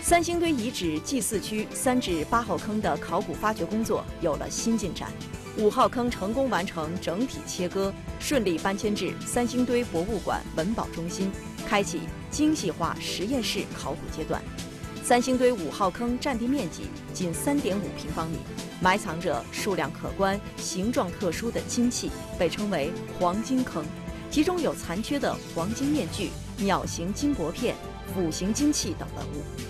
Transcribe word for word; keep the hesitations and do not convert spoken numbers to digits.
三星堆遗址 G 四区三至八号坑的考古发掘工作有了新进展，五号坑成功完成整体切割，顺利搬迁至三星堆博物馆文保中心，开启精细化实验室考古阶段。三星堆五号坑占地面积仅三点五平方米，埋藏着数量可观、形状特殊的金器，被称为黄金坑，其中有残缺的黄金面具、鸟形金箔片、斧形金器等文物。